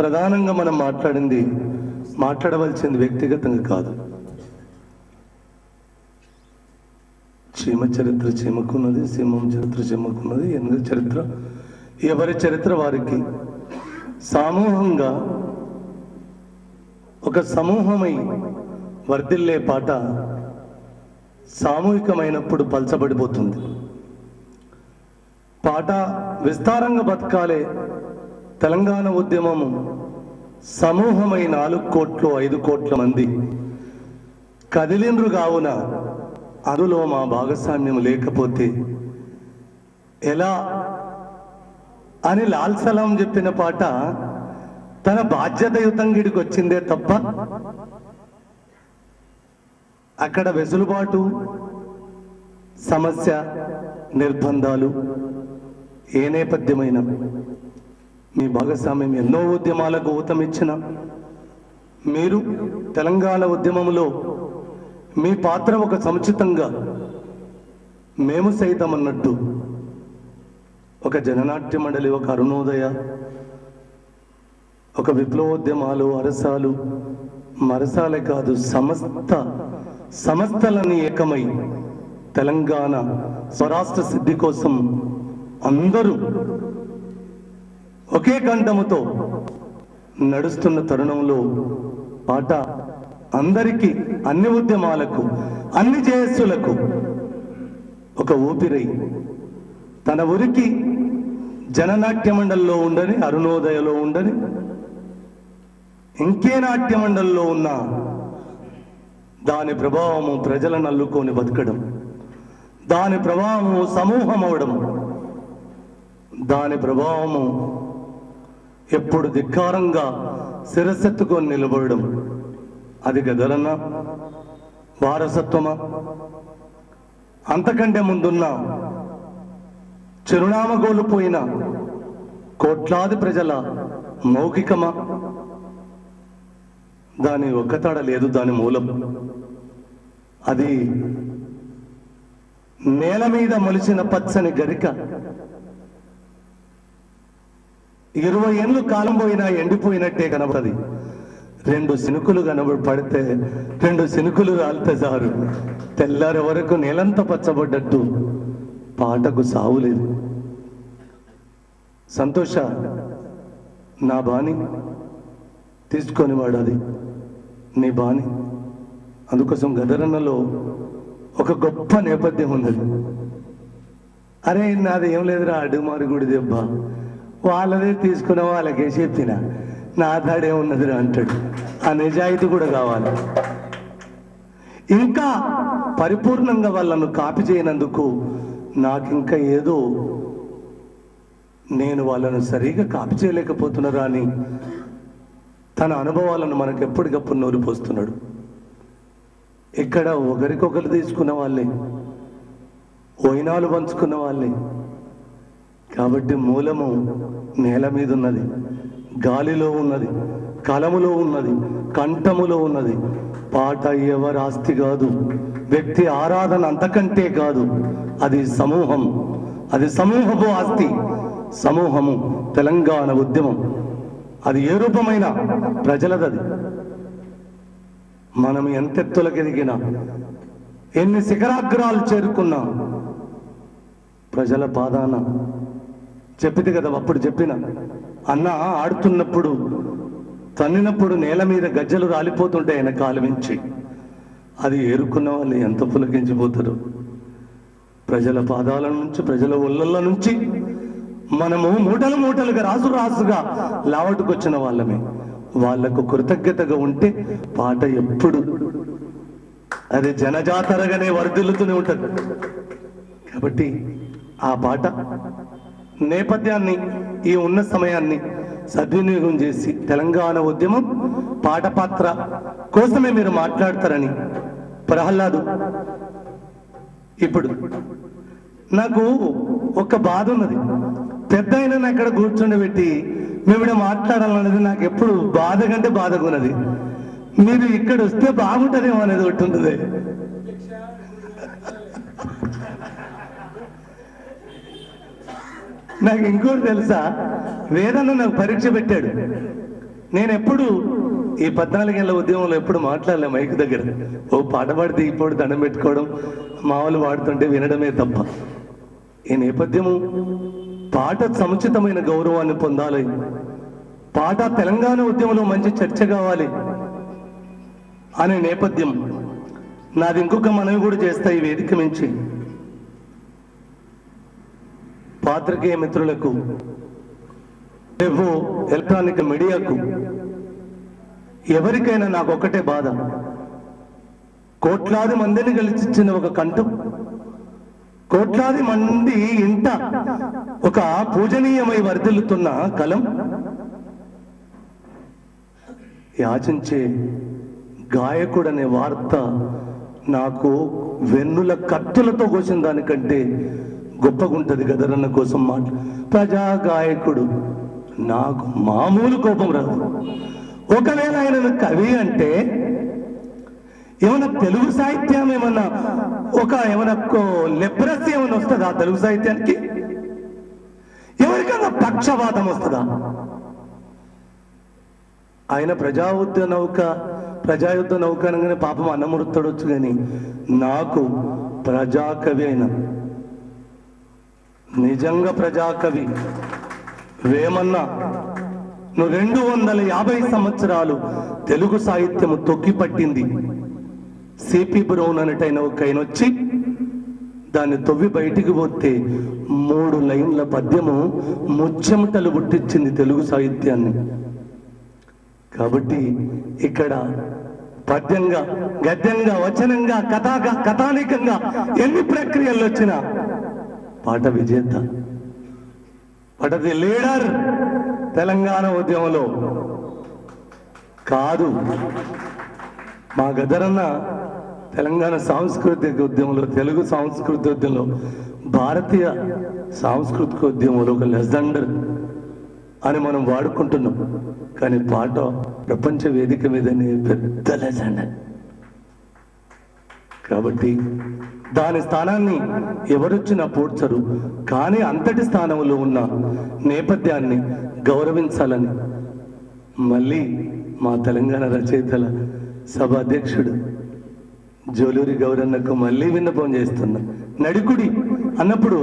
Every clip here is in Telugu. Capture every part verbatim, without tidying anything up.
ప్రధానంగా మనం మాట్లాడింది మాట్లాడవలసింది వ్యక్తిగతంగా కాదు. చీమ చరిత్ర చీమకున్నది, సింహం చరిత్ర చీమకున్నది, ఎనుగ చరిత్ర ఎవరి చరిత్ర వారికి. సమూహంగా ఒక సమూహమై వర్ధిల్లే పాట సామూహికమైనప్పుడు పల్చబడిపోతుంది. పాట విస్తారంగా బతకాలే తెలంగాణ ఉద్యమము సమూహమై నాలుగు కోట్లు ఐదు కోట్ల మంది కదిలిండ్రు కావున అందులో మా భాగస్వామ్యం లేకపోతే ఎలా అని లాల్ సలాం చెప్పిన పాట తన బాధ్యతయుతంగిడికి వచ్చిందే తప్ప అక్కడ వెసులుబాటు, సమస్య, నిర్బంధాలు ఏ నేపథ్యమైన మీ భాగస్వామ్యం ఎన్నో ఉద్యమాలకు ఊతమిచ్చిన మీరు తెలంగాణ ఉద్యమంలో మీ పాత్ర ఒక సముచితంగా మేము సైతం అన్నట్టు ఒక జననాట్య మండలి, ఒక అరుణోదయ, ఒక విప్లవోద్యమాలు, అరసాలు, మరసాలే కాదు సమస్త సంస్థలన్నీ ఏకమై తెలంగాణ స్వరాష్ట్ర సిద్ధి కోసం అందరూ ఒకే కంఠముతో నడుస్తున్న తరుణంలో పాట అందరికీ, అన్ని ఉద్యమాలకు, అన్ని జయస్సులకు ఒక ఊపిరై తన ఊరికి జననాట్య మండలిలో ఉండని, అరుణోదయలో ఉండని, ఇంకే నాట్య మండలిలో ఉన్న దాని ప్రభావము ప్రజలను అల్లుకొని బతకడం, దాని ప్రభావము సమూహం అవడం, దాని ప్రభావము ఎప్పుడు ధిక్కారంగా శిరసెత్తుకొని నిలబడడం, అది గదరన్నా వారసత్వమా? అంతకంటే ముందున్న చిరునామా కోల్పోయిన కోట్లాది ప్రజల మౌఖికమా? దాని ఒక్కతాడ లేదు, దాని మూలం అది నేల మీద మొలిచిన పచ్చని గరిక ఇరవై ఏళ్ళు కాలం పోయినా ఎండిపోయినట్టే కనబడది. రెండు శినుకులు కనబడి పడితే రెండు శినుకులు రాలితే సారు, తెల్లారి వరకు నేలంతా పచ్చబడ్డట్టు పాటకు సావులేదు. సంతోష నా బాణి తీసుకొని వాడు, అది నీ బాణి. అందుకోసం గదరన్నలో ఒక గొప్ప నేపథ్యం ఉన్నది. అరే నాది ఏం లేదురా అడుమారి గుడి దెబ్బ, వాళ్ళదే తీసుకున్న వాళ్ళకే చెప్పిన నా తాడే ఉన్నదిరా అంటాడు. ఆ నిజాయితీ కూడా కావాలి. ఇంకా పరిపూర్ణంగా వాళ్ళను కాపీ చేయనందుకు నాకు ఇంకా ఏదో నేను వాళ్ళను సరిగా కాపీ చేయలేకపోతున్నారా అని తన అనుభవాలను మనకు ఎప్పటికప్పుడు నూరిపోస్తున్నాడు. ఇక్కడ ఒకరికొకరు తీసుకున్న వాళ్ళే, ఓయినాలు పంచుకున్న వాళ్ళే. కాబట్టి మూలము నేల మీద ఉన్నది, గాలిలో ఉన్నది, కలములో ఉన్నది, కంఠములో ఉన్నది. పాట ఎవరి ఆస్తి కాదు, వ్యక్తి ఆరాధన అంతకంటే కాదు. అది సమూహం, అది సమూహపు ఆస్తి. సమూహము తెలంగాణ ఉద్యమం, అది ఏ రూపమైన ప్రజలదది. మనం ఎంతెత్తులకు ఎదిగినా, ఎన్ని శిఖరాగ్రాలు చేరుకున్నా ప్రజల పాదాన చెప్పితే కదా అప్పుడు చెప్పిన అన్న ఆడుతున్నప్పుడు తన్నినప్పుడు నేల మీద గజ్జలు రాలిపోతుంటే ఆయన కాలువించి అది ఏరుకున్న వాళ్ళు ఎంత పులకించిపోతారు. ప్రజల పాదాల నుంచి, ప్రజల ఒళ్ళ నుంచి మనము మూటలు మూటలుగా రాసు రాసుగా లావటుకొచ్చిన వాళ్ళమే. వాళ్లకు కృతజ్ఞతగా ఉంటే పాట ఎప్పుడు అది జనజాతరగానే వర్ధిల్లుతూనే ఉంటుంది. కాబట్టి ఆ పాట నేపథ్యాన్ని, ఈ ఉన్న సమయాన్ని సద్వినియోగం చేసి తెలంగాణ ఉద్యమం పాట పాత్ర కోసమే మీరు మాట్లాడతారని ప్రహ్లాదు. ఇప్పుడు నాకు ఒక బాధ ఉన్నది, పెద్ద అయినా అక్కడ కూర్చుండబెట్టి మేము మాట్లాడాలన్నది నాకు ఎప్పుడు బాధ కంటే బాధగా ఉన్నది. మీరు ఇక్కడ వస్తే బాగుంటుందేమో అనేది ఒకటి ఉంటుంది. నాకు ఇంకోటి తెలుసా, వేదన్న నాకు పరీక్ష పెట్టాడు. నేను ఎప్పుడు ఈ పద్నాలుగేళ్ల ఉద్యమంలో ఎప్పుడు మాట్లాడలే మైక్ దగ్గర. ఓ పాట పాడితే ఇప్పుడు దండం పెట్టుకోవడం, మామూలు పాడుతుంటే వినడమే తప్ప. ఈ నేపథ్యము పాట సముచితమైన గౌరవాన్ని పొందాలి, పాట తెలంగాణ ఉద్యమంలో మంచి చర్చ కావాలి అనే నేపథ్యం నాది. ఇంకొక మనవి కూడా చేస్తా ఈ వేదిక నుంచి. పాత్రికేయ మిత్రులకు, ఎలక్ట్రానిక్ మీడియాకు, ఎవరికైనా నాకు ఒకటే బాధ. కోట్లాది మందిని గెలిచిచ్చిన ఒక కంఠం, కోట్లాది మంది ఇంట ఒక పూజనీయమై వర్ధిల్లుతున్న కలం యాచించే గాయకుడనే వార్త నాకు వెన్నుల కత్తులతో కోసిన దానికంటే గొప్పగుంటది. గదరన్న కోసం మాట. ప్రజా గాయకుడు, నాకు మామూలు కోపం రాదు. ఒకవేళ ఆయన కవి అంటే ఏమన్నా తెలుగు సాహిత్యం ఏమన్నా ఒక ఏమన్నా లెప్రసీ ఏమన్నా వస్తుందా తెలుగు సాహిత్యానికి? ఎవరికన్నా పక్షవాదం వస్తుందా? ఆయన ప్రజాయుద్ధ నౌక ప్రజాయుద్ధ నౌక అనగానే పాపం అన్నమురుతాడొచ్చు, కానీ నాకు ప్రజాకవి అయిన నిజంగా ప్రజాకవి వేమన్న, నువ్వు రెండు వందల యాభై సంవత్సరాలు తెలుగు సాహిత్యము తొక్కి పట్టింది. సిపి బ్రౌన్ అనేటైన ఒక ఆయన వచ్చి దాన్ని తొవ్వి బయటికి పోతే మూడు లైన్ల పద్యము ముచ్చెమటలు పుట్టించింది తెలుగు సాహిత్యాన్ని. కాబట్టి ఇక్కడ పద్యంగా, గద్యంగా, వచనంగా, కథాగా, కథానికంగా ఎన్ని ప్రక్రియలు వచ్చినా పాట విజేత, పాటది లీడర్ తెలంగాణ ఉద్యమంలో కాదు. మా గదరన్న తెలంగాణ సాంస్కృతిక ఉద్యమంలో, తెలుగు సాంస్కృతిక ఉద్యమంలో, భారతీయ సాంస్కృతిక ఉద్యమంలో ఒక లెజెండర్ అని మనం వాడుకుంటున్నాం. కానీ పాట ప్రపంచ వేదిక మీదనే పెద్ద లెజెండర్. కాబట్టి దాని స్థానాన్ని ఎవరొచ్చినా పోడ్చరు. కానీ అంతటి స్థానంలో ఉన్న నేపథ్యాన్ని గౌరవించాలని మళ్ళీ మా తెలంగాణ రచయితల సభ అధ్యక్షుడు జోలూరి గౌరన్నకు మళ్ళీ విన్నపం చేస్తున్నా. నడికుడి అన్నప్పుడు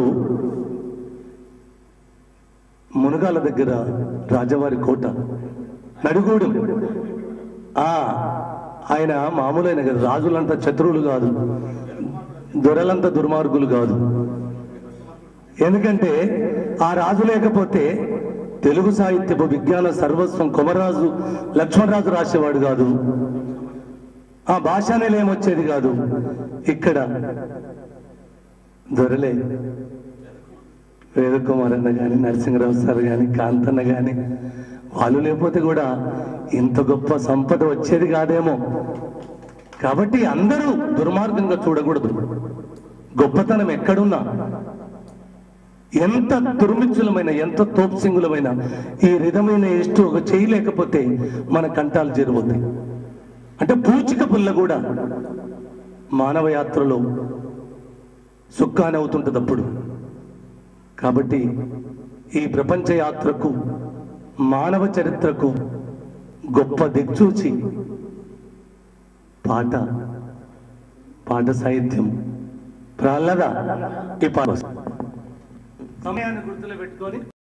మునగాల దగ్గర రాజవారి కోట నడిగూడు. ఆ ఆయన మామూలైన కదా, రాజులంతా శత్రువులు కాదు, దొరలంతా దుర్మార్గులు కాదు. ఎందుకంటే ఆ రాజు లేకపోతే తెలుగు సాహిత్యపు విజ్ఞాన సర్వస్వం కొమరాజు లక్ష్మణరాజు రాసేవాడు కాదు, ఆ భాషానేలు ఏమొచ్చేది కాదు. ఇక్కడ దొరలే వేదకుమార్ అన్న కానీ, నరసింహరావు సార్ కానీ, కాంతన్న కానీ, వాళ్ళు లేకపోతే కూడా ఇంత గొప్ప సంపద వచ్చేది కాదేమో. కాబట్టి అందరూ దుర్మార్గంగా చూడకూడదు. గొప్పతనం ఎక్కడున్నా, ఎంత దుర్మిచ్చులమైన, ఎంత తోప్సింగులమైన ఈ రిధమైన ఇష్టు ఒక చేయలేకపోతే మన కంఠాలు చేరువుతాయి. అంటే పూచిక పుల్ల కూడా మానవ యాత్రలో సుక్కాని అవుతుంటుంది అప్పుడు. కాబట్టి ఈ ప్రపంచ యాత్రకు, మానవ చరిత్రకు గొప్ప దిక్చూచి పాట, పాట సాహిత్యం ప్రహ్లాద ఈ పాట సమయాన్ని గుర్తులో పెట్టుకొని